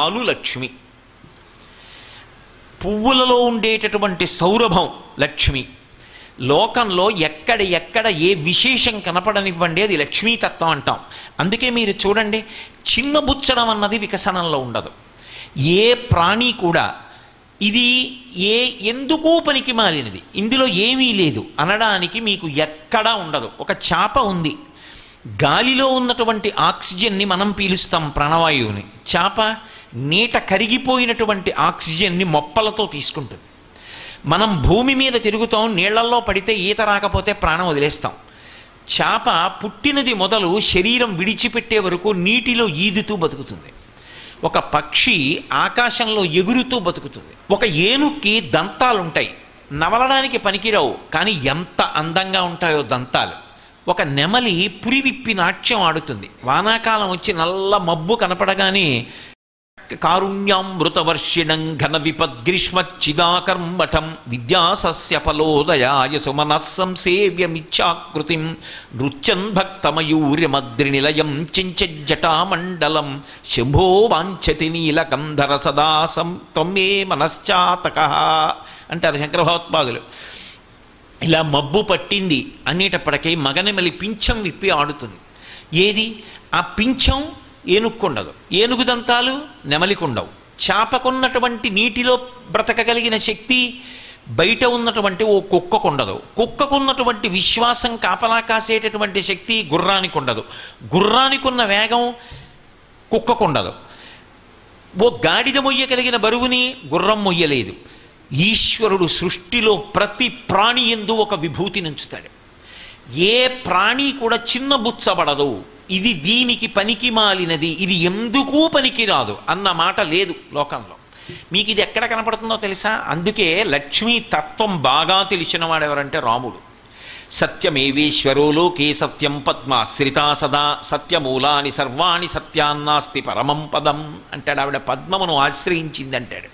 పాలు లక్ష్మి, పువ్వులలో ఉండేటటువంటి సౌరభం లక్ష్మి. లోకంలో ఎక్కడ ఏ విశేషం కనపడనివ్వండి, అది లక్ష్మీతత్వం అంటాం. అందుకే మీరు చూడండి, చిన్నబుచ్చడం అన్నది వికసనంలో ఉండదు. ఏ ప్రాణి కూడా ఇది ఎందుకు పనికి మాలినది, ఇందులో ఏమీ లేదు అనడానికి మీకు ఎక్కడా ఉండదు. ఒక చాప ఉంది, గాలిలో ఉన్నటువంటి ఆక్సిజన్ని మనం పీలుస్తాం, ప్రాణవాయువుని. చాప నీట కరిగిపోయినటువంటి ఆక్సిజన్ని మొప్పలతో తీసుకుంటుంది. మనం భూమి మీద తిరుగుతాం, నీళ్లల్లో పడితే ఈత రాకపోతే ప్రాణం వదిలేస్తాం. చాప పుట్టినది మొదలు శరీరం విడిచిపెట్టే వరకు నీటిలో ఈదుతూ బతుకుతుంది. ఒక పక్షి ఆకాశంలో ఎగురుతూ బతుకుతుంది. ఒక ఏనుక్కి దంతాలుంటాయి, నవలడానికి పనికిరావు, కానీ ఎంత అందంగా ఉంటాయో దంతాలు. ఒక నెమలి పురివిప్పి నాట్యం ఆడుతుంది. వానాకాలం వచ్చి నల్ల మబ్బు కనపడగానే కారుణ్యామృతవర్షిణం ఘన విపద్గ్రీష్మచ్చిదాకర్మఠం విద్యాసస్యఫలోదయాయ సుమనస్సంసేవ్యమిచ్ఛాకృతిం నృత్యన్ భక్తమయూర్యమద్రినిలయం చించజ్జటామండలం శంభో వాంఛతి నీలకంధర సదా త్వమే మనశ్చాతకః అంటారు శంకర భగవత్పాదులు. ఇలా మబ్బు పట్టింది అనేటప్పటికీ మగనెమలి పింఛం విప్పి ఆడుతుంది. ఏది ఆ పింఛం? ఏనుక్కుండదు. ఏనుగు దంతాలు నెమలికుండవు. చాపకున్నటువంటి నీటిలో బ్రతకగలిగిన శక్తి బయట ఉన్నటువంటి ఓ కుక్కకుండదు. కుక్కకున్నటువంటి విశ్వాసం, కాపలా కాసేటటువంటి శక్తి గుర్రానికి ఉండదు. గుర్రానికున్న వేగం కుక్కకుండదు. ఓ గాడిద మొయ్యగలిగిన బరువుని గుర్రం మొయ్యలేదు. ఈశ్వరుడు సృష్టిలో ప్రతి ప్రాణి యందు ఒక విభూతి నుంచుతాడు. ఏ ప్రాణి కూడా చిన్నబుచ్చబడదు, ఇది దీనికి పనికి మాలినది, ఇది ఎందుకు పనికిరాదు అన్న మాట లేదు లోకంలో. మీకు ఇది ఎక్కడ కనపడుతుందో తెలుసా? అందుకే లక్ష్మీ తత్వం బాగా తెలిసిన వాడెవరంటే రాముడు. సత్యమేవేశ్వరో లోకే సత్యం పద్మాశ్రితా సదా సత్యమూలాని సర్వాణి సత్యాన్నాస్తి పరమం పదం అంటాడు. ఆవిడ పద్మమును ఆశ్రయించింది అంటాడు.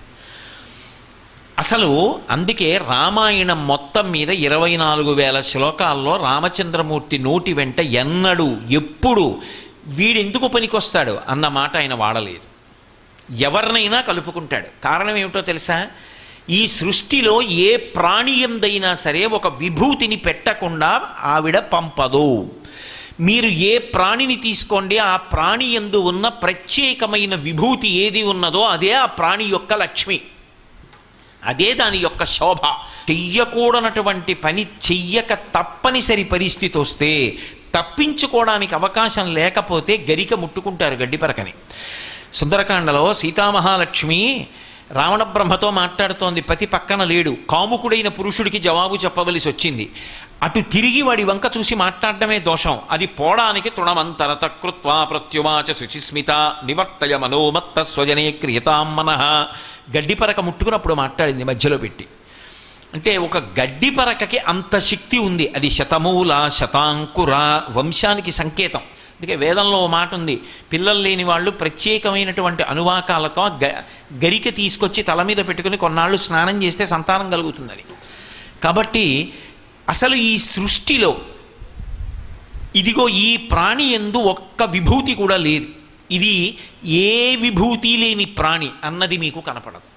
అసలు అందుకే రామాయణం మొత్తం మీద 24,000 శ్లోకాల్లో రామచంద్రమూర్తి నోటి వెంట ఎన్నడూ ఎప్పుడు వీడెందుకు పనికొస్తాడు అన్న మాట ఆయన వాడలేదు. ఎవరినైనా కలుపుకుంటాడు. కారణం ఏమిటో తెలుసా? ఈ సృష్టిలో ఏ ప్రాణి ఎందైనా సరే ఒక విభూతిని పెట్టకుండా ఆవిడ పంపదు. మీరు ఏ ప్రాణిని తీసుకోండి, ఆ ప్రాణి యందు ఉన్న ప్రత్యేకమైన విభూతి ఏది ఉన్నదో అదే ఆ ప్రాణి యొక్క లక్ష్మి, అదే దాని యొక్క శోభ. చెయ్యకూడనటువంటి పని చెయ్యక తప్పనిసరి పరిస్థితి వస్తే, తప్పించుకోవడానికి అవకాశం లేకపోతే గరిక ముట్టుకుంటారు గడ్డిపరకని. సుందరకాండలో సీతామహాలక్ష్మి రావణ బ్రహ్మతో మాట్లాడుతోంది. పతి పక్కన లేడు. కాముకుడైన పురుషుడికి జవాబు చెప్పవలసి వచ్చింది. అటు తిరిగి వాడి వంక చూసి మాట్లాడటమే దోషం. అది పోవడానికి తృణమంతరత కృత్వా ప్రత్యువాచ శుచిస్మిత నివర్తయ మనోమత్త స్వజనే క్రియతాం మనః. గడ్డిపరక ముట్టుకున్నప్పుడు మాట్లాడింది మధ్యలో పెట్టి. అంటే ఒక గడ్డిపరకకి అంత శక్తి ఉంది. అది శతమూల శతాంకుర వంశానికి సంకేతం. అందుకే వేదంలో ఓ మాట ఉంది, పిల్లలు లేని వాళ్ళు ప్రత్యేకమైనటువంటి అనువాకాలతో గరిక తీసుకొచ్చి తల మీద పెట్టుకుని కొన్నాళ్ళు స్నానం చేస్తే సంతానం కలుగుతుందని. కాబట్టి అసలు ఈ సృష్టిలో ఇదిగో ఈ ప్రాణి యందు ఒక్క విభూతి కూడా లేదు. ఇది ఏ విభూతి లేని ప్రాణి అన్నది మీకు కనపడదు.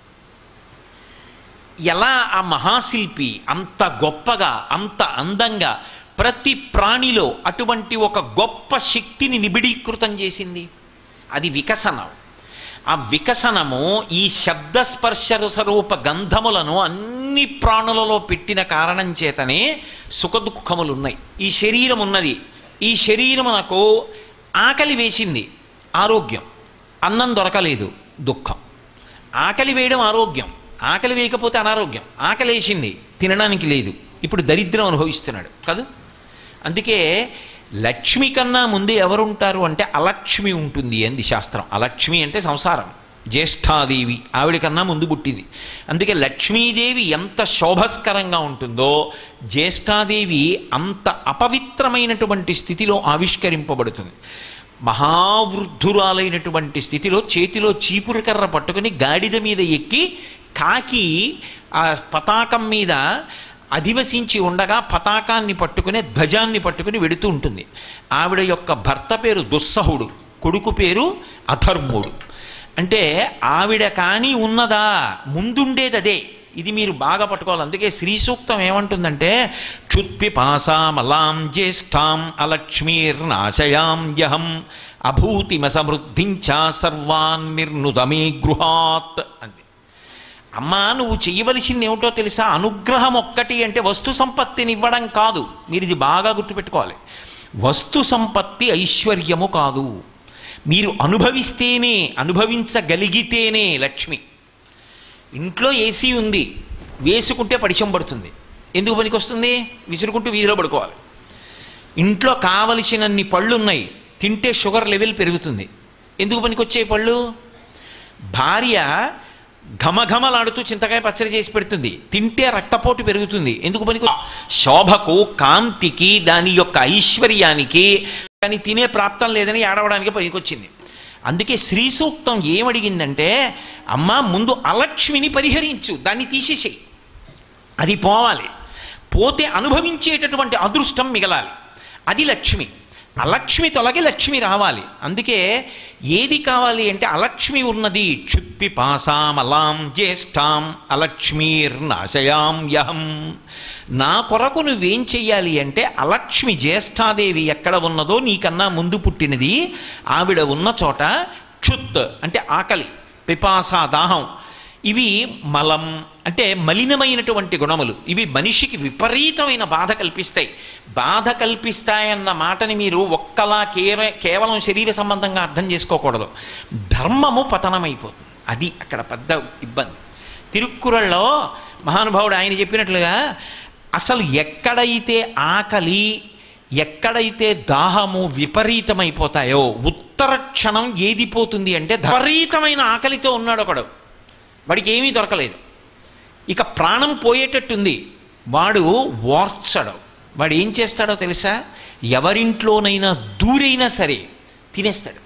ఎలా ఆ మహాశిల్పి అంత గొప్పగా అంత అందంగా ప్రతి ప్రాణిలో అటువంటి ఒక గొప్ప శక్తిని నిబిడీకృతం చేసింది? అది వికసనం. ఆ వికసనము ఈ శబ్దస్పర్శరసరూప గంధములను అన్ని ప్రాణులలో పెట్టిన కారణం చేతనే సుఖదుఖములు ఉన్నాయి. ఈ శరీరం ఉన్నది, ఈ శరీరమునకు ఆకలి వేసింది, ఆరోగ్యం. అన్నం దొరకలేదు, దుఃఖం. ఆకలి వేయడం ఆరోగ్యం, ఆకలి వేయకపోతే అనారోగ్యం. ఆకలి వేసింది, తినడానికి లేదు, ఇప్పుడు దరిద్రం అనుభవిస్తున్నాడు కాదు. అందుకే లక్ష్మి కన్నా ముందు ఎవరుంటారు అంటే అలక్ష్మి ఉంటుంది అంది శాస్త్రం. అలక్ష్మి అంటే సంసారం, జ్యేష్ఠాదేవి ఆవిడ కన్నా ముందు పుట్టింది. అందుకే లక్ష్మీదేవి ఎంత శోభస్కరంగా ఉంటుందో జ్యేష్ఠాదేవి అంత అపవిత్రమైనటువంటి స్థితిలో ఆవిష్కరింపబడుతుంది. మహావృద్ధురాలైనటువంటి స్థితిలో చేతిలో చీపురు కర్ర పట్టుకుని గాడిద మీద ఎక్కి కాకి ఆ పతాకం మీద అధివసించి ఉండగా పతాకాన్ని పట్టుకుని ధ్వజాన్ని పట్టుకుని వెడుతూ ఉంటుంది. ఆవిడ యొక్క భర్త పేరు దుస్సహుడు, కొడుకు పేరు అధర్ముడు. అంటే ఆవిడ కానీ ఉన్నదా, ముందుండేది అదే. ఇది మీరు బాగా పట్టుకోవాలి. అందుకే శ్రీ సూక్తం ఏమంటుందంటే క్షుత్పిపాసామలాం జ్యేష్ఠాం అలక్ష్మీర్నాశయాం యహం అభూతిమ సమృద్ధించ సర్వాన్ నిర్నుదమే గృహాత్ అంది. అమ్మా, నువ్వు చెయ్యవలసింది ఏమిటో తెలుసా? అనుగ్రహం ఒక్కటి అంటే వస్తు సంపత్తిని ఇవ్వడం కాదు. మీరు ఇది బాగా గుర్తుపెట్టుకోవాలి. వస్తు సంపత్తి ఐశ్వర్యము కాదు. మీరు అనుభవిస్తేనే, అనుభవించగలిగితేనే లక్ష్మి. ఇంట్లో ఏసీ ఉంది, వేసుకుంటే పడిశం పడుతుంది, ఎందుకు పనికి వస్తుంది? విసురుకుంటూ వీధిలో పడుకోవాలి. ఇంట్లో కావలసినన్ని పళ్ళు ఉన్నాయి, తింటే షుగర్ లెవెల్ పెరుగుతుంది, ఎందుకు పనికి వచ్చే పళ్ళు? భార్య ఘమఘమలాడుతూ చింతకాయ పచ్చడి చేసి పెడుతుంది, తింటే రక్తపోటు పెరుగుతుంది, ఎందుకు పనికి? శోభకు, కాంతికి, దాని యొక్క ఐశ్వర్యానికి, కానీ తినే ప్రాప్తం లేదని ఏడవడానికి పనికొచ్చింది. అందుకే శ్రీ సూక్తం ఏమడిగిందంటే, అమ్మ ముందు అలక్ష్మిని పరిహరించు, దాన్ని తీసేసేయి, అది పోవాలి. పోతే అనుభవించేటటువంటి అదృష్టం మిగలాలి, అది లక్ష్మి. అలక్ష్మి తొలగి లక్ష్మి రావాలి. అందుకే ఏది కావాలి అంటే అలక్ష్మి ఉన్నది. క్షుత్పిపాసామలాం జ్యేష్ఠాం అలక్ష్మీర్నాశయాం యహం. నా కొరకు నువ్వేం చెయ్యాలి అంటే, అలక్ష్మి జ్యేష్ఠాదేవి ఎక్కడ ఉన్నదో నీకన్నా ముందు పుట్టినది, ఆవిడ ఉన్న చోట క్షుత్ అంటే ఆకలి, పిపాస దాహం, ఇవి మలం అంటే మలినమైనటువంటి గుణములు. ఇవి మనిషికి విపరీతమైన బాధ కల్పిస్తాయి. బాధ కల్పిస్తాయన్న మాటని మీరు ఒక్కలా కేవలం శరీర సంబంధంగా అర్థం చేసుకోకూడదు. ధర్మము పతనమైపోతుంది, అది అక్కడ పెద్ద ఇబ్బంది. తిరుక్కురళ్ళలో మహానుభావుడు ఆయన చెప్పినట్లుగా, అసలు ఎక్కడైతే ఆకలి, ఎక్కడైతే దాహము విపరీతమైపోతాయో ఉత్తర క్షణం ఏది పోతుంది అంటే, విపరీతమైన ఆకలితో ఉన్నాడు ఒకడు, వాడికి ఏమీ దొరకలేదు, ఇక ప్రాణం పోయేటట్టుంది, వాడు ఓర్చడు. వాడు ఏం చేస్తాడో తెలుసా? ఎవరింట్లోనైనా దూరైనా సరే తినేస్తాడు.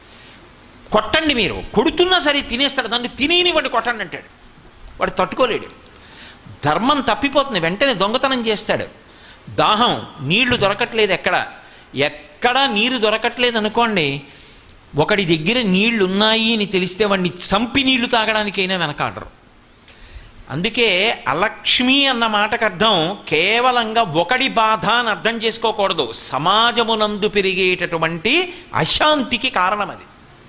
కొట్టండి, మీరు కొడుతున్నా సరే తినేస్తాడు. దాన్ని తినేని వాడు కొట్టండి అంటాడు. వాడు తట్టుకోలేడు, ధర్మం తప్పిపోతుంది, వెంటనే దొంగతనం చేస్తాడు. దాహం, నీళ్లు దొరకట్లేదు, ఎక్కడ నీరు దొరకట్లేదు అనుకోండి, ఒకడి దగ్గర నీళ్లు ఉన్నాయి అని తెలిస్తే వాడిని చంపి నీళ్లు తాగడానికైనా వెనకాడరు. అందుకే అలక్ష్మి అన్న మాటకు అర్థం కేవలంగా ఒకడి బాధ అని అర్థం చేసుకోకూడదు, సమాజమునందు పెరిగేటటువంటి అశాంతికి కారణం అది.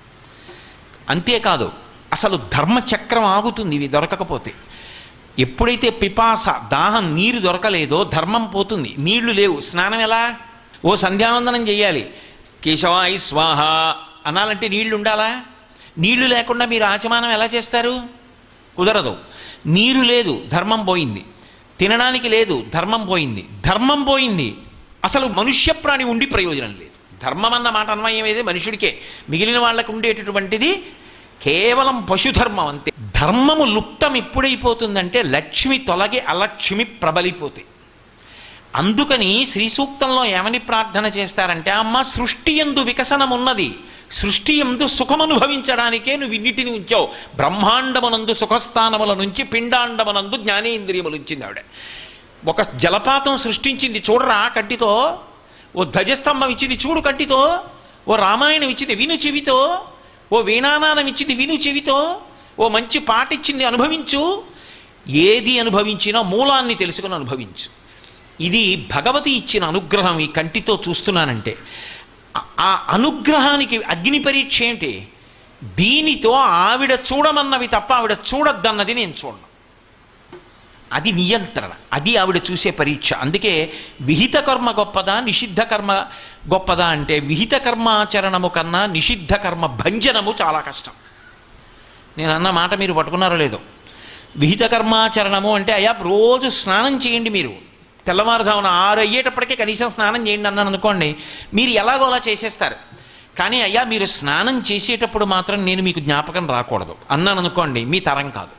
అంతేకాదు, అసలు ధర్మచక్రం ఆగుతుంది ఇవి దొరకకపోతే. ఎప్పుడైతే పిపాస, దాహం, నీరు దొరకలేదో ధర్మం పోతుంది. నీళ్లు లేవు, స్నానం ఎలా? ఓ సంధ్యావందనం చెయ్యాలి, కేశవాయ స్వాహ అనాలంటే నీళ్లు ఉండాలా? నీళ్లు లేకుండా మీరు ఆచమానం ఎలా చేస్తారు? కుదరదు. నీరు లేదు, ధర్మం పోయింది. తినడానికి లేదు, ధర్మం పోయింది. ధర్మం పోయింది, అసలు మనుష్య ప్రాణి ఉండి ప్రయోజనం లేదు. ధర్మం అన్న మాట అన్వయం ఏదే మనుషుడికే, మిగిలిన వాళ్ళకు ఉండేటటువంటిది కేవలం పశుధర్మం అంతే. ధర్మము లుప్తం ఎప్పుడైపోతుందంటే లక్ష్మి తొలగి అలక్ష్మి ప్రబలిపోతే. అందుకని శ్రీ సూక్తంలో ఏమని ప్రార్థన చేస్తారంటే, అమ్మ సృష్టి యందు వికసనం ఉన్నది, సృష్టి యందు సుఖమనుభవించడానికే నువ్వు ఇన్నిటిని ఉంచావు. బ్రహ్మాండమునందు సుఖస్థానముల నుంచి పిండాండమునందు జ్ఞానేంద్రియములు ఉంచింది ఆవిడ. ఒక జలపాతం సృష్టించింది చూడరా కంటితో, ఓ ధ్వజస్తంభం ఇచ్చింది చూడు కంటితో, ఓ రామాయణం ఇచ్చింది విను చెవితో, ఓ వీణానాదం ఇచ్చింది విను చెవితో, ఓ మంచి పాట ఇచ్చింది అనుభవించు. ఏది అనుభవించినా మూలాన్ని తెలుసుకుని అనుభవించు. ఇది భగవతి ఇచ్చిన అనుగ్రహం. ఈ కంటితో చూస్తున్నానంటే ఆ అనుగ్రహానికి అగ్ని పరీక్ష ఏంటి? దీనితో ఆవిడ చూడమన్నవి తప్ప ఆవిడ చూడద్దన్నది నేను చూడను. అది నియంత్రణ, అది ఆవిడ చూసే పరీక్ష. అందుకే విహిత కర్మ గొప్పదా నిషిద్ధ కర్మ గొప్పదా అంటే, విహిత కర్మాచరణము కన్నా నిషిద్ధ కర్మ భంజనము చాలా కష్టం. నేను అన్న మాట మీరు పట్టుకున్నారో లేదో. విహిత కర్మాచరణము అంటే, అయ్యా రోజు స్నానం చేయండి, మీరు తెల్లవారుజామున 6 అయ్యేటప్పటికే కనీసం స్నానం చేయండి అన్నాను అనుకోండి, మీరు ఎలాగో అలా చేసేస్తారు. కానీ అయ్యా మీరు స్నానం చేసేటప్పుడు మాత్రం నేను మీకు జ్ఞాపకం రాకూడదు అన్నాను అనుకోండి, మీ తరం కాదు.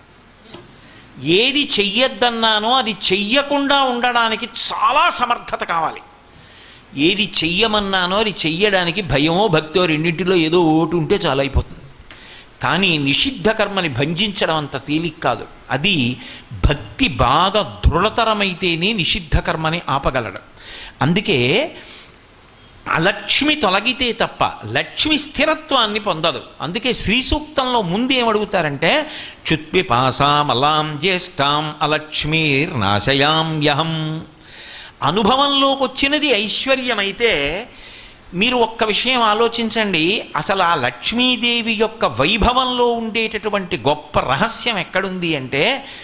ఏది చెయ్యొద్దన్నానో అది చెయ్యకుండా ఉండడానికి చాలా సమర్థత కావాలి. ఏది చెయ్యమన్నానో అది చెయ్యడానికి భయమో భక్తో రెండింటిలో ఏదో ఓటు ఉంటే చాలా అయిపోతుంది. కానీ నిషిద్ధ కర్మని భంజించడం అంత తేలిక కాదు. అది భక్తి బాగా దృఢతరమైతేనే నిషిద్ధ కర్మని ఆపగలడు. అందుకే అలక్ష్మి తొలగితే తప్ప లక్ష్మి స్థిరత్వాన్ని పొందదు. అందుకే శ్రీ సూక్తంలో ముందు ఏమడుగుతారంటే చుత్పిపాసామలాం జ్యేష్ఠాం అలక్ష్మీర్నాశయామ్యహం. అనుభవంలోకి వచ్చినది ఐశ్వర్యమైతే మీరు ఒక్క విషయం ఆలోచించండి, అసలు ఆ లక్ష్మీదేవి యొక్క వైభవంలో ఉండేటటువంటి గొప్ప రహస్యం ఎక్కడుంది అంటే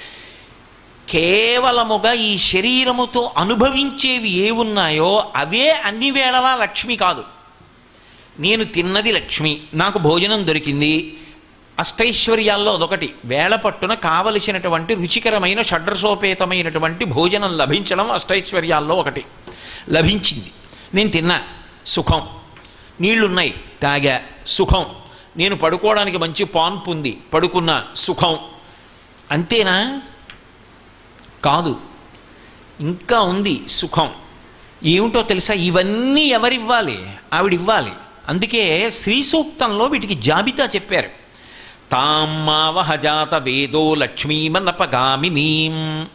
కేవలముగా ఈ శరీరముతో అనుభవించేవి ఏవున్నాయో అవే అన్ని వేళలా లక్ష్మి కాదు. నేను తిన్నది లక్ష్మి, నాకు భోజనం దొరికింది, అష్టైశ్వర్యాల్లో అదొకటి. వేళ పట్టున కావలసినటువంటి రుచికరమైన షడ్రసోపేతమైనటువంటి భోజనం లభించడం అష్టైశ్వర్యాల్లో ఒకటి. లభించింది, నేను తిన్నా, సుఖం. నీళ్లున్నాయి, తాగా, సుఖం. నేను పడుకోవడానికి మంచి పాన్పు ఉంది, పడుకున్నా, సుఖం. అంతేనా? కాదు, ఇంకా ఉంది సుఖం. ఏమిటో తెలుసా? ఇవన్నీ ఎవరివ్వాలి? ఆవిడివ్వాలి. అందుకే శ్రీ సూక్తంలో వీటికి జాబితా చెప్పారు. తామ్మావహజాత వేదో లక్ష్మీమనపగామినీం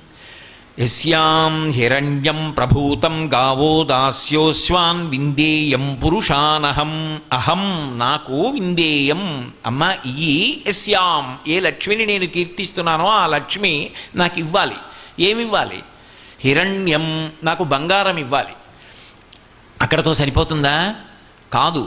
యస్యాం హిరణ్యం ప్రభూతం గావో దాస్యోస్వాన్ విందేయం పురుషానహం. అహం, నాకు, విందేయం, అమ్మ ఈ యస్యాం, ఏ లక్ష్మిని నేను కీర్తిస్తున్నానో ఆ లక్ష్మి నాకు ఇవ్వాలి. ఏమివ్వాలి? హిరణ్యం, నాకు బంగారం ఇవ్వాలి. అక్కడతో సరిపోతుందా? కాదు.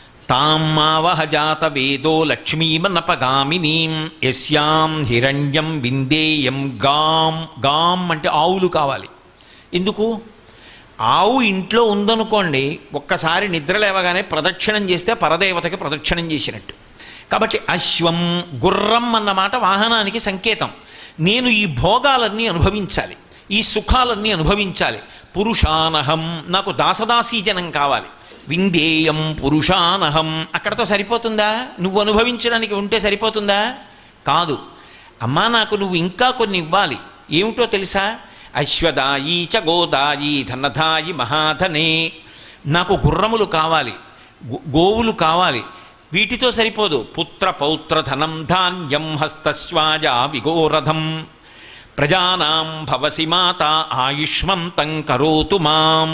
తామ్మావహజాత వేదో లక్ష్మీమనపగామినీం యస్యాం హిరణ్యం విందేయం గాం. గాం అంటే ఆవులు కావాలి. ఎందుకు? ఆవు ఇంట్లో ఉందనుకోండి, ఒక్కసారి నిద్ర లేవగానే ప్రదక్షిణం చేస్తే పరదేవతకి ప్రదక్షిణం చేసినట్టు. కాబట్టి అశ్వం, గుర్రం అన్నమాట వాహనానికి సంకేతం. నేను ఈ భోగాలన్నీ అనుభవించాలి, ఈ సుఖాలన్నీ అనుభవించాలి. పురుషానహం, నాకు దాసదాసీజనం కావాలి. విందేయం పురుషానహం, అక్కడతో సరిపోతుందా? నువ్వు అనుభవించడానికి ఉంటే సరిపోతుందా? కాదు. అమ్మా, నాకు నువ్వు ఇంకా కొన్ని ఇవ్వాలి. ఏమిటో తెలుసా? అశ్వదాయి చ గోదాయి ధనధాయి మహాధనే. నాకు గుర్రములు కావాలి, గోవులు కావాలి. వీటితో సరిపోదు. పుత్ర పౌత్ర ధనం ధాన్యం హస్తశ్వాజ విగోరథం. ప్రజానాం భవసి మాత ఆయుష్మంతం కరోతు మాం.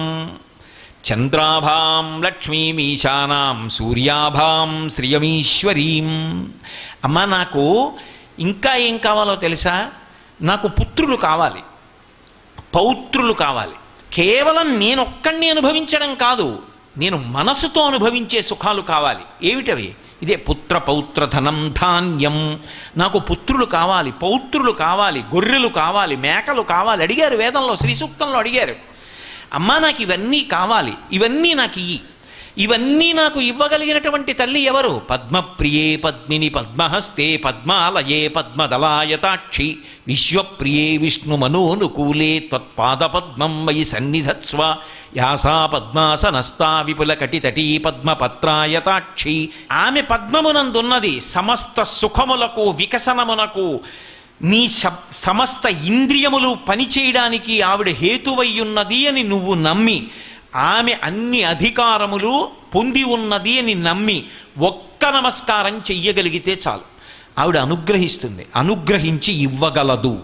చంద్రాభాం లక్ష్మీమీశానాం సూర్యాభాం శ్రియమీశ్వరీం. అమ్మ, నాకు ఇంకా ఏం కావాలో తెలుసా? నాకు పుత్రులు కావాలి, పౌత్రులు కావాలి. కేవలం నేనొక్కడిని అనుభవించడం కాదు, నేను మనసుతో అనుభవించే సుఖాలు కావాలి. ఏమిటవి? ఇదే పుత్ర పౌత్ర ధనం ధాన్యం. నాకు పుత్రులు కావాలి, పౌత్రులు కావాలి, గొర్రెలు కావాలి, మేకలు కావాలి. అడిగారు వేదంలో, శ్రీ సూక్తంలో అడిగారు. అమ్మా, నాకు ఇవన్నీ కావాలి, ఇవన్నీ నాకు ఇయ్యి. ఇవన్నీ నాకు ఇవ్వగలిగినటువంటి తల్లి ఎవరు? పద్మప్రియే పద్మిని పద్మహస్తే పద్మాలయే పద్మదలాయతాక్షి విశ్వప్రియే విష్ణు మనోనుకూలే త్వత్పాదపద్మం మయి సన్నిధత్స్వ యాసా పద్మాసనస్తా విపులకటితటీ పద్మపత్రాయతాక్షి. ఆమె పద్మమునందున్నది సమస్త సుఖములకు వికసనమునకు నీ సమస్త ఇంద్రియములు పనిచేయడానికి ఆవిడ హేతువయ్యున్నది అని నువ్వు నమ్మి, ఆమె అన్ని అధికారములు పొంది ఉన్నది అని నమ్మి ఒక్క నమస్కారం చెయ్యగలిగితే చాలు, ఆవిడ అనుగ్రహిస్తుంది. అనుగ్రహించి ఇవ్వగలదు.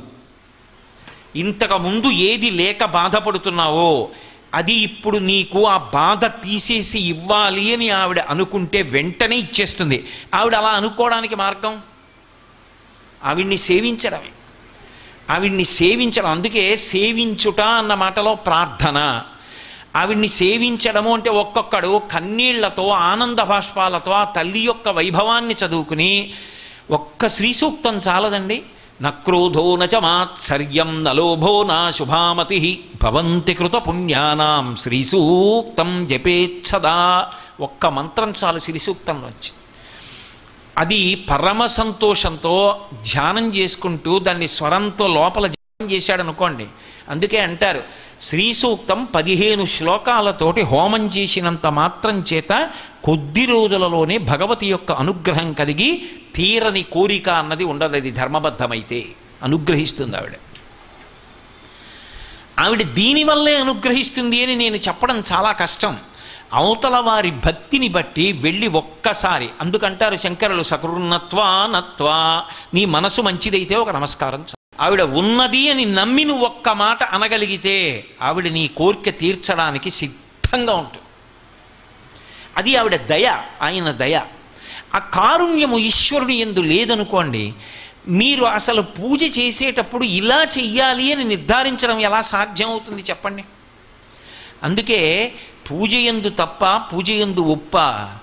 ఇంతకుముందు ఏది లేక బాధపడుతున్నావో అది ఇప్పుడు నీకు ఆ బాధ తీసేసి ఇవ్వాలి అని ఆవిడ అనుకుంటే వెంటనే ఇచ్చేస్తుంది. ఆవిడ అలా అనుకోవడానికి మార్గం ఆవిడ్ని సేవించడమే. ఆవిడ్ని సేవించడం, అందుకే సేవించుట అన్న మాటలో ప్రార్థన. ఆవిడ్ని సేవించడము అంటే ఒక్కొక్కడు కన్నీళ్లతో ఆనంద బాష్పాలతో ఆ తల్లి యొక్క వైభవాన్ని చదువుకుని, ఒక్క శ్రీ సూక్తం చాలదండి. నక్రోధో నచ మాత్సర్యం నలోభో నా శుభామతి భవంతి కృత పుణ్యానాం శ్రీ సూక్తం జపేచ్ఛదా. ఒక్క మంత్రం చాలు శ్రీ సూక్తంలోంచి. అది పరమ సంతోషంతో ధ్యానం చేసుకుంటూ దాన్ని స్వరంతో లోపల ధ్యానం చేశాడు అనుకోండి. అందుకే అంటారు, శ్రీ సూక్తం 15 శ్లోకాలతోటి హోమం చేసినంత మాత్రం చేత కొద్ది రోజులలోనే భగవతి యొక్క అనుగ్రహం కలిగి తీరని కోరిక అన్నది ఉండదు. అది ధర్మబద్ధమైతే అనుగ్రహిస్తుంది ఆవిడ. ఆవిడ దీనివల్లే అనుగ్రహిస్తుంది అని నేను చెప్పడం చాలా కష్టం. అవతల వారి భక్తిని బట్టి వెళ్ళి ఒక్కసారి, అందుకంటారు శంకరులు, సకృన్నత్వా నత్వా, నీ మనసు మంచిదైతే ఒక నమస్కారం. ఆవిడ ఉన్నది అని నమ్మి నువ్వు ఒక్క మాట అనగలిగితే ఆవిడ నీ కోరిక తీర్చడానికి సిద్ధంగా ఉంటుంది. అది ఆవిడ దయ, ఆయన దయ. ఆ కారుణ్యము ఈశ్వరుని యందు లేదనుకోండి, మీరు అసలు పూజ చేసేటప్పుడు ఇలా చెయ్యాలి అని నిర్ధారించడం ఎలా సాధ్యమవుతుంది చెప్పండి? అందుకే పూజ యందు తప్ప, పూజ యందు ఒప్ప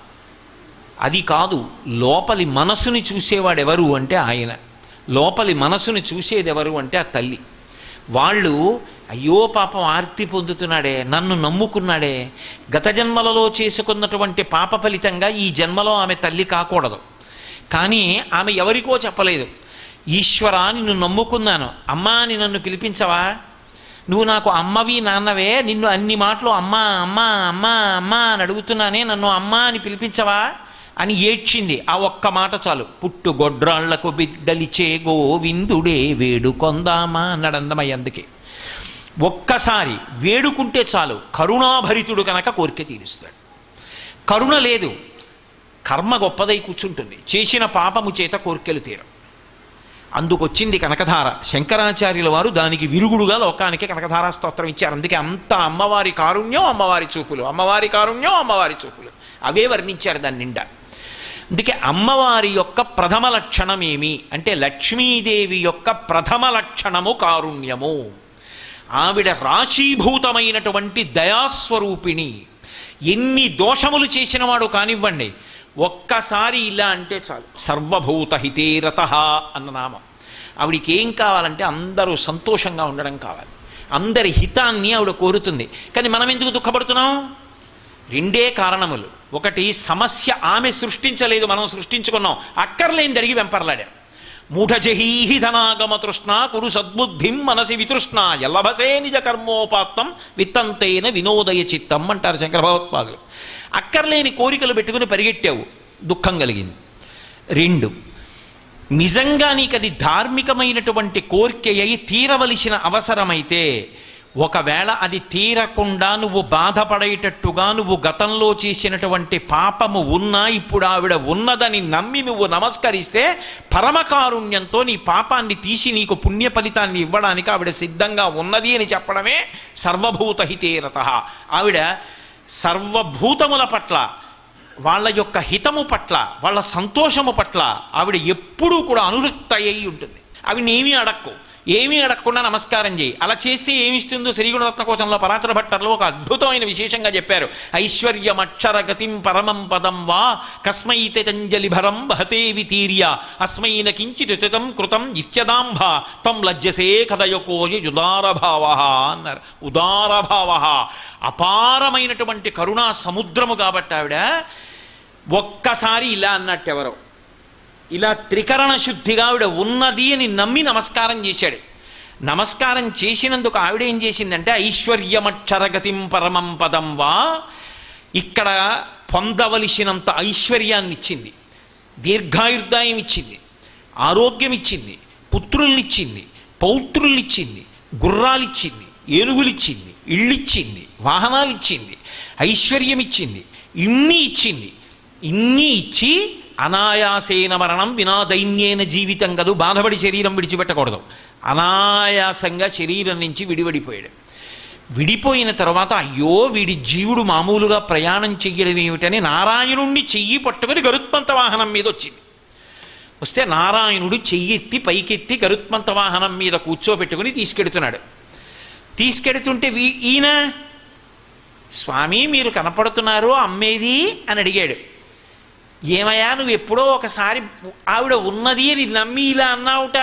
అది కాదు. లోపలి మనసుని చూసేవాడెవరు అంటే ఆయన. లోపలి మనసుని చూసేదెవరు అంటే ఆ తల్లి. వాళ్ళు అయ్యో పాపం ఆర్తి పొందుతున్నాడే, నన్ను నమ్ముకున్నాడే, గత జన్మలలో చేసుకున్నటువంటి పాప ఫలితంగా ఈ జన్మలో ఆమె తల్లి కాకూడదు. కానీ ఆమె ఎవరికో చెప్పలేదు. ఈశ్వరా నిన్ను నమ్ముకున్నాను, అమ్మా అని నన్ను పిలిపించవా, నువ్వు నాకు అమ్మవి నాన్నవే, నిన్ను అన్ని మాటలు అమ్మా అమ్మా అమ్మా అమ్మా అని అడుగుతున్నానే, నన్ను అమ్మా అని పిలిపించవా అని ఏడ్చింది. ఆ ఒక్క మాట చాలు. పుట్టు గొడ్రాళ్లకు బిడ్డలిచే గోవిందుడే వేడుకొందామా అన్నాడందమయ్య. అందుకే ఒక్కసారి వేడుకుంటే చాలు, కరుణాభరితుడు కనుక కోరిక తీరుస్తాడు. కరుణ లేదు, కర్మ గొప్పదై కూర్చుంటుంది, చేసిన పాపము చేత కోరికలు తీరం. అందుకొచ్చింది కనకధార. శంకరాచార్యుల వారు దానికి విరుగుడుగా లోకానికి కనకధారా స్తోత్రం ఇచ్చారు. అందుకే అంత అమ్మవారి కారుణ్యం, అమ్మవారి చూపులు, అమ్మవారి కారుణ్యం, అమ్మవారి చూపులు అవే వర్ణించారు దాని నిండా. అందుకే అమ్మవారి యొక్క ప్రథమ లక్షణం ఏమి అంటే, లక్ష్మీదేవి యొక్క ప్రథమ లక్షణము కారుణ్యము. ఆవిడ రాశీభూతమైనటువంటి దయాస్వరూపిణి. ఎన్ని దోషములు చేసినవాడు కానివ్వండి, ఒక్కసారి ఇలా అంటే చాలు. సర్వభూత హితేరతః అన్న నామం. ఆవిడికి ఏం కావాలంటే అందరూ సంతోషంగా ఉండడం కావాలి, అందరి హితాన్ని ఆవిడ కోరుతుంది. కానీ మనం ఎందుకు దుఃఖపడుతున్నాం? రెండే కారణములు. ఒకటి, సమస్య ఆమె సృష్టించలేదు, మనం సృష్టించుకున్నాం. అక్కర్లేని అడిగి వెంపర్లాడాం. మూఢజహీహి ధనాగమ తృష్ణ కురు సద్బుద్ధిం మనసి వితృష్ణ ఎల్లభసే నిజ కర్మోపాత్తం విత్తంతేన వినోదయ చిత్తం అంటారు శంకర భగవత్పాదులు. అక్కర్లేని కోరికలు పెట్టుకుని పరిగెట్టావు, దుఃఖం కలిగింది. రెండు, నిజంగా నీకు అది ధార్మికమైనటువంటి కోరిక అయి తీరవలసిన అవసరమైతే, ఒకవేళ అది తీరకుండా నువ్వు బాధపడేటట్టుగా నువ్వు గతంలో చేసినటువంటి పాపము ఉన్నా, ఇప్పుడు ఆవిడ ఉన్నదని నమ్మి నువ్వు నమస్కరిస్తే, పరమకారుణ్యంతో నీ పాపాన్ని తీసి నీకు పుణ్య ఫలితాన్ని ఇవ్వడానికి ఆవిడ సిద్ధంగా ఉన్నది అని చెప్పడమే సర్వభూత హితేరతః. ఆవిడ సర్వభూతముల పట్ల, వాళ్ళ యొక్క హితము పట్ల, వాళ్ళ సంతోషము పట్ల ఆవిడ ఎప్పుడూ కూడా అనురక్త అయి ఉంటుంది. ఆవిడని ఏమీ అడగకుండా నమస్కారం చేయి. అలా చేస్తే ఏమిస్తుందో శ్రీగుణరత్న కోశంలో పరాశర భట్టర్లో ఒక అద్భుతమైన విశేషంగా చెప్పారు. ఐశ్వర్యమక్షరగతిం పరమం పదం వా కస్మైతే చంజలిభరం బహతే వితీర్య అస్మైన కించితం కృతం ఇత్యదాంభ తం లజ్జసే కథయకోయ ఉదారభావ అన్నారు. ఉదారభావ అపారమైనటువంటి కరుణా సముద్రము. కాబట్టి ఆవిడ ఒక్కసారి ఇలా అన్నట్టు ఎవరో, ఇలా త్రికరణ శుద్ధిగా ఆవిడ ఉన్నది అని నమ్మి నమస్కారం చేశాడు. నమస్కారం చేసినందుకు ఆవిడ ఏం చేసిందంటే, ఐశ్వర్యమక్షరగతిం పరమం పదం వా, ఇక్కడ పొందవలసినంత ఐశ్వర్యాన్ని ఇచ్చింది, దీర్ఘాయుర్దాయం ఇచ్చింది, ఆరోగ్యం ఇచ్చింది, పుత్రుల్నిచ్చింది, పౌత్రుల్నిచ్చింది, గుర్రాలిచ్చింది, ఏనుగులిచ్చింది, ఇళ్ళిచ్చింది, వాహనాలు ఇచ్చింది, ఐశ్వర్యం ఇచ్చింది, ఇన్ని ఇచ్చింది. ఇన్ని ఇచ్చి అనాయాసేన మరణం వినా దైన్యేన జీవితం కదూ, బాధపడి శరీరం విడిచిపెట్టకూడదు. అనాయాసంగా శరీరం నుంచి విడిపడిపోయాడు. విడిపోయిన తర్వాత అయ్యో వీడి జీవుడు మామూలుగా ప్రయాణం చెయ్యడం ఏమిటని నారాయణుణ్ణి చెయ్యి పట్టుకుని గరుత్మంత వాహనం మీద వచ్చింది. వస్తే నారాయణుడు చెయ్యెత్తి పైకెత్తి గరుత్మంత వాహనం మీద కూర్చోబెట్టుకుని తీసుకెడుతున్నాడు. తీసుకెడుతుంటే ఈయన, స్వామి మీరు కనపడుతున్నారు, అమ్మేది అని అడిగాడు. ఏమయ్యా నువ్వు ఎప్పుడో ఒకసారి ఆవిడ ఉన్నది అని నమ్మి ఇలా అన్నావుట,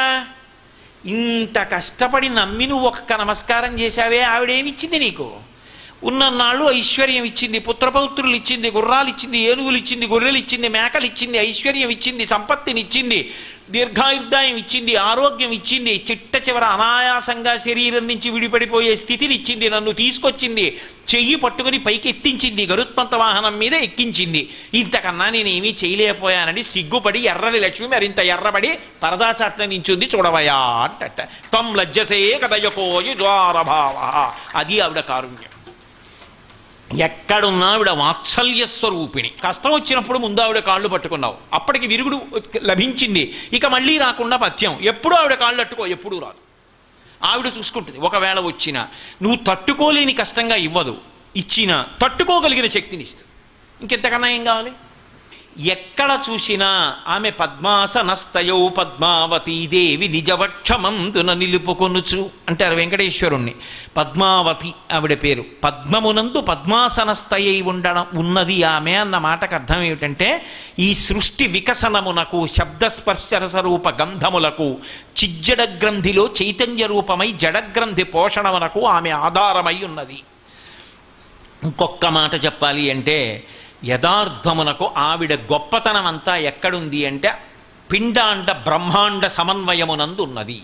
ఇంత కష్టపడి నమ్మి నువ్వు ఒక్క నమస్కారం చేశావే, ఆవిడేమిచ్చింది నీకు? ఉన్నన్నాళ్ళు ఐశ్వర్యం ఇచ్చింది, పుత్రపౌత్రులు ఇచ్చింది, గుర్రాలు ఇచ్చింది, ఏనుగులు ఇచ్చింది, గొర్రెలు ఇచ్చింది, మేకలు ఇచ్చింది, ఐశ్వర్యం ఇచ్చింది, సంపత్తిని ఇచ్చింది, దీర్ఘాయుర్దాయం ఇచ్చింది, ఆరోగ్యం ఇచ్చింది, చిట్ట చివర అనాయాసంగా శరీరం నుంచి విడిపడిపోయే స్థితిని ఇచ్చింది, నన్ను తీసుకొచ్చింది, చెయ్యి పట్టుకుని పైకి ఎత్తించింది, గరుత్మంత వాహనం మీద ఎక్కించింది. ఇంతకన్నా నేనేమీ చేయలేకపోయానని సిగ్గుపడి ఎర్రని లక్ష్మి మరింత ఎర్రబడి పరదాచాట్ల నించుంది. చూడవయా అంటట తం లజ్జసే కదయకోయి ద్వారభావ. అది ఆవిడ కారుణ్యం. ఎక్కడున్నా ఆవిడ వాత్సల్య స్వరూపిణి. కష్టం వచ్చినప్పుడు ముందు ఆవిడ కాళ్ళు పట్టుకున్నావు, అప్పటికి విరుగుడు లభించింది, ఇక మళ్ళీ రాకుండా పథ్యం. ఎప్పుడూ ఆవిడ కాళ్ళు అట్టుకో, ఎప్పుడూ రాదు, ఆవిడ చూసుకుంటుంది. ఒకవేళ వచ్చినా నువ్వు తట్టుకోలేని కష్టంగా ఇవ్వదు, ఇచ్చినా తట్టుకోగలిగిన శక్తిని ఇస్తుంది. ఇంకెంతకన్నా ఏం కావాలి? ఎక్కడ చూసినా ఆమె పద్మాసనస్తయౌ పద్మావతీదేవి నిజవక్షమందున నిలుపుకొనుచు అంటారు వెంకటేశ్వరుణ్ణి. పద్మావతి ఆవిడ పేరు. పద్మమునందు పద్మాసనస్తయై ఉన్నది ఆమె అన్న మాటకు అర్థం ఏమిటంటే, ఈ సృష్టి వికసనమునకు శబ్దస్పర్శరసరూప గంధములకు చిజ్జడ గ్రంథిలో చైతన్య రూపమై జడగ్రంథి పోషణమునకు ఆమె ఆధారమై ఉన్నది. ఇంకొక్క మాట చెప్పాలి అంటే, యథార్థమునకు ఆవిడ గొప్పతనం అంతా ఎక్కడుంది అంటే పిండాండ బ్రహ్మాండ సమన్వయమునందు ఉన్నది.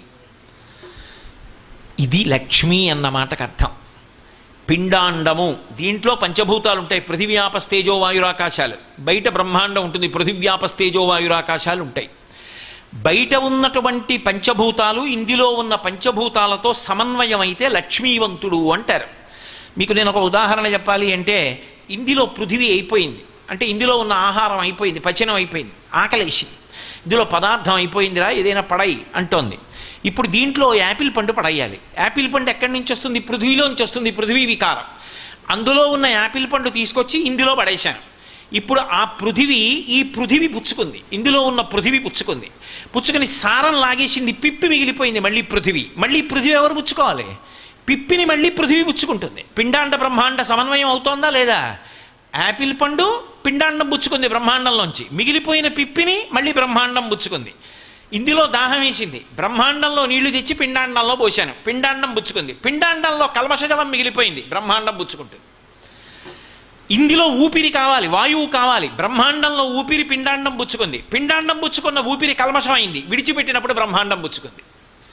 ఇది లక్ష్మి అన్న మాటకు అర్థం. పిండాండము, దీంట్లో పంచభూతాలు ఉంటాయి, పృథివ్యాపస్తేజో వాయురాకాశాలు. బయట బ్రహ్మాండం ఉంటుంది, పృథివ్యాపస్తేజో వాయురాకాశాలు ఉంటాయి. బయట ఉన్నటువంటి పంచభూతాలు ఇందులో ఉన్న పంచభూతాలతో సమన్వయం అయితే లక్ష్మీవంతుడు అంటారు. మీకు నేను ఒక ఉదాహరణ చెప్పాలి అంటే, ఇందులో పృథివీ అయిపోయింది అంటే ఇందులో ఉన్న ఆహారం అయిపోయింది, పచనం అయిపోయింది, ఆకలేసి ఇందులో పదార్థం అయిపోయిందిరా ఏదైనా పడై అంటోంది. ఇప్పుడు దీంట్లో యాపిల్ పండు పడేయాలి. యాపిల్ పండు ఎక్కడి నుంచి వస్తుంది? పృథివీలోంచి వస్తుంది, పృథివీ వికారం. అందులో ఉన్న యాపిల్ పండు తీసుకొచ్చి ఇందులో పడేశాను. ఇప్పుడు ఆ పృథివీ, ఈ పృథివీ పుచ్చుకుంది, ఇందులో ఉన్న పృథివీ పుచ్చుకుని సారం లాగేసింది, పిప్పి మిగిలిపోయింది. మళ్ళీ పృథివీ ఎవరు పుచ్చుకోవాలి? పిప్పిని మళ్ళీ పృథివీ పుచ్చుకుంటుంది. పిండాండ బ్రహ్మాండ సమన్వయం అవుతోందా లేదా? యాపిల్ పండు పిండాండం పుచ్చుకుంది బ్రహ్మాండంలోంచి, మిగిలిపోయిన పిప్పిని మళ్ళీ బ్రహ్మాండం పుచ్చుకుంది. ఇందులో దాహం వేసింది, బ్రహ్మాండంలో నీళ్లు తెచ్చి పిండాండంలో పోశాను, పిండాండం పుచ్చుకుంది. పిండాండంలో కల్మషజలం మిగిలిపోయింది, బ్రహ్మాండం పుచ్చుకుంటుంది. ఇందులో ఊపిరి కావాలి, వాయువు కావాలి, బ్రహ్మాండంలో ఊపిరి పిండాండం పుచ్చుకుంది. పిండాండం పుచ్చుకున్న ఊపిరి కల్మషం అయింది, విడిచిపెట్టినప్పుడు బ్రహ్మాండం పుచ్చుకుంది.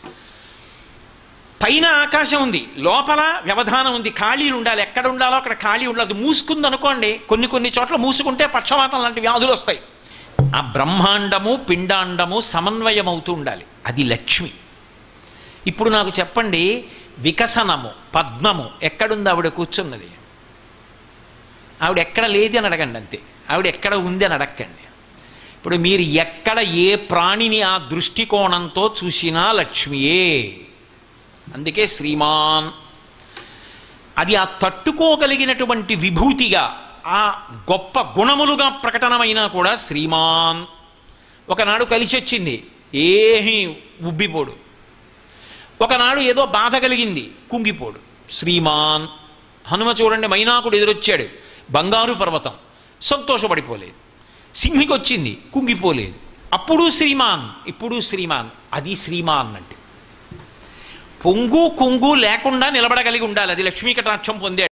పైన ఆకాశం ఉంది, లోపల వ్యవధానం ఉంది, ఖాళీలు ఉండాలి. ఎక్కడ ఉండాలో అక్కడ ఖాళీ ఉండదు. మూసుకుంది అనుకోండి, కొన్ని చోట్ల మూసుకుంటే పక్షవాతం లాంటి వ్యాధులు వస్తాయి. ఆ బ్రహ్మాండము పిండాండము సమన్వయం అవుతూ ఉండాలి, అది లక్ష్మి. ఇప్పుడు నాకు చెప్పండి, వికసనము పద్మము ఎక్కడుంది? ఆవిడ కూర్చున్నది. ఆవిడ ఎక్కడ లేదు అని అడగండి, అంతే. ఆవిడ ఎక్కడ ఉంది అని అడగండి. ఇప్పుడు మీరు ఎక్కడ ఏ ప్రాణిని ఆ దృష్టికోణంతో చూసినా లక్ష్మియే. అందుకే శ్రీమాన్, అది ఆ తట్టుకోగలిగినటువంటి విభూతిగా, ఆ గొప్ప గుణములుగా ప్రకటనమైనా కూడా శ్రీమాన్. ఒకనాడు కలిసి వచ్చింది, ఏమీ ఉబ్బిపోడు. ఒకనాడు ఏదో బాధ కలిగింది, కుంగిపోడు, శ్రీమాన్. హనుమ చూడండి, మైనాకుడు ఎదురొచ్చాడు, బంగారు పర్వతం, సంతోషపడిపోలేదు. సింహికి వచ్చింది, కుంగిపోలేదు. అప్పుడు శ్రీమాన్, ఇప్పుడు శ్రీమాన్. అది శ్రీమాన్ అంటే పొంగు కుంగు లేకుండా నిలబడగలిగి ఉండాలి. అది లక్ష్మీ కటాక్షం పొందే